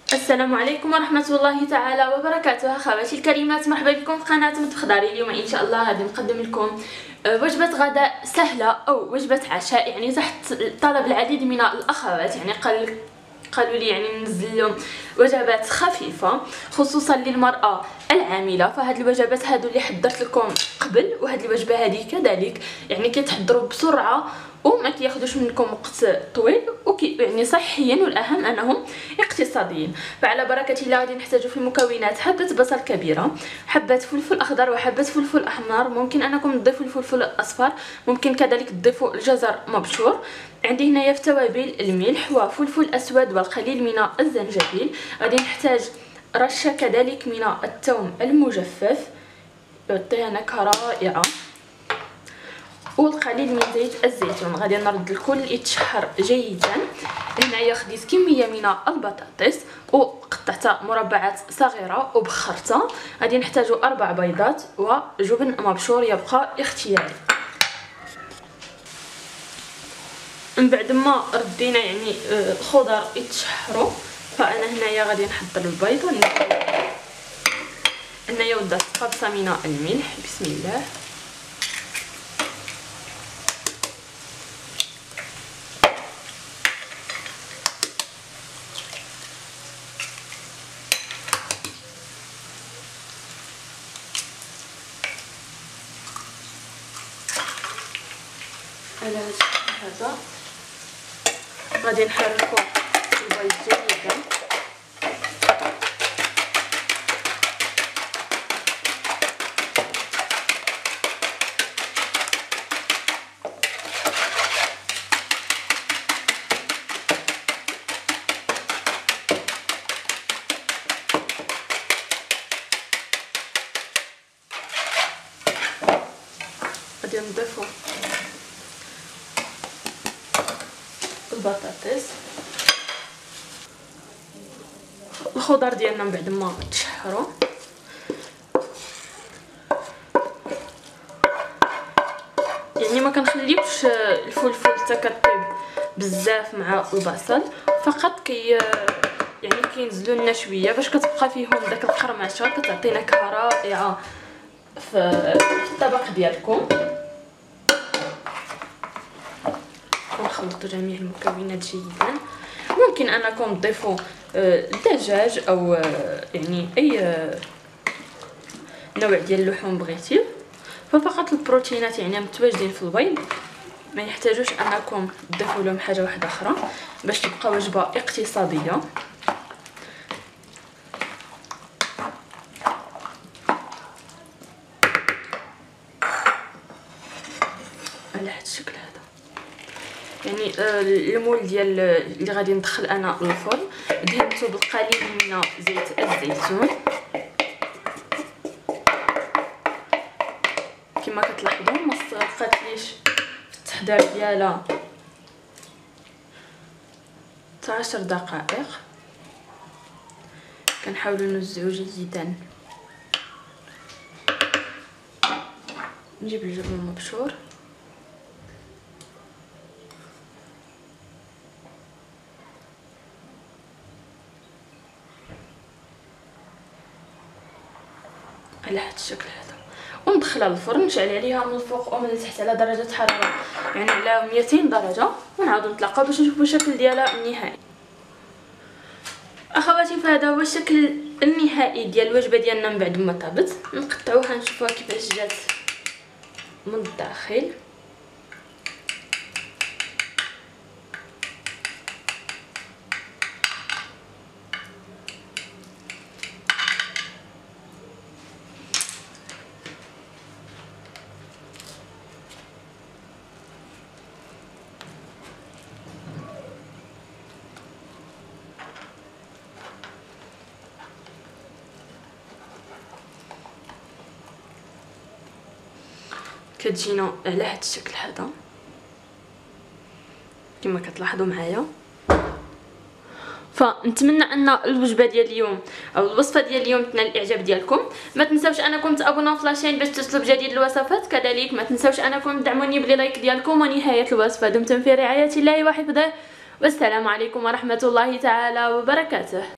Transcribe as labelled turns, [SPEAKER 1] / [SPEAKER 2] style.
[SPEAKER 1] السلام عليكم ورحمة الله تعالى وبركاته. اخواتي الكريمات، مرحبا بكم في قناة مطبخ داري. اليوم ان شاء الله غادي نقدم لكم وجبة غداء سهلة او وجبة عشاء، يعني تحت طلب العديد من الاخوات. يعني قالوا لي يعني ننزل لهم وجبات خفيفة خصوصا للمرأة العاملة. فهاد الوجبات هادو اللي حضرت لكم قبل، وهاد الوجبة هذه كذلك يعني كيتحضروا بسرعة وما كياخذوش منكم وقت طويل، يعني صحيين، والاهم انهم اقتصاديين. فعلى بركه الله غادي نحتاجوا في المكونات حبه بصل كبيره، حبه فلفل اخضر وحبه فلفل احمر. ممكن انكم تضيفوا الفلفل الاصفر، ممكن كذلك تضيفوا الجزر مبشور. عندي هنايا في التوابل الملح وفلفل اسود والقليل من الزنجبيل. غادي نحتاج رشه كذلك من الثوم المجفف يعطيها نكهه رائعه، والقليل من زيت الزيتون. غادي نرد الكل يتشحر جيدا. هنايا خديت كميه من البطاطس وقطعتها مربعات صغيره وبخرتها. غادي نحتاجوا 4 بيضات وجبن مبشور يبقى اختياري. من بعد ما ردينا يعني الخضر يتشحروا، فانا هنايا غادي نحضر البيض. هنايا ودات قبصه من الملح، بسم الله. على هذا غادي نحركو البيض جيدا. غادي نضيفو البطاطس، الخضر ديالنا من بعد ما تشحروا. يعني ما كنخليوش الفلفل حتى كطيب بزاف مع البصل، فقط يعني كينزلوا لنا شويه باش كتبقى فيهم داك القرمشه، كتعطي نكهه رائعه في الطبق ديالكم. نخلطوا جميع المكونات جيدا. ممكن انكم تضيفوا الدجاج او يعني اي نوع ديال اللحوم بغيتي، ففقط البروتينات يعني متواجدين في البيض، ما يحتاجوش انكم تضيفوا لهم حاجه واحده اخرى باش تبقى وجبه اقتصاديه. على هذا الشكل هذا. يعني المول ديال اللي غادي ندخل انا الفرن دهنته بالقليل من زيت الزيتون. كما كتلاحظوا ما استغرقتليش في التحضير ديالها حتى 10 دقائق. كنحاولوا نوزعوا جيدا. نجيب الجبن المبشور، على هذا الشكل هذا، وندخلها للفرن. نشعل عليها من الفوق ومن التحت على درجه حراره يعني على 200 درجه، ونعاودوا نتلاقاو باش نشوفوا الشكل ديالها النهائي. اخواتي، فهذا هو الشكل النهائي ديال الوجبه ديالنا من بعد ما طابت. نقطعوها نشوفوها كيفاش جات من الداخل. كتجينا على هذا الشكل هذا كما كتلاحظوا معايا. فنتمنى ان الوجبه ديال اليوم او الوصفه ديال اليوم تنال الاعجاب ديالكم. ما تنساوش انكم تابوناو في لاشين باش توصلوا بجديد الوصفات. كذلك ما تنساوش انكم تدعموني بلي لايك ديالكم. ونهايه الوصفه دمتم في رعايه الله وحفظه، والسلام عليكم ورحمه الله تعالى وبركاته.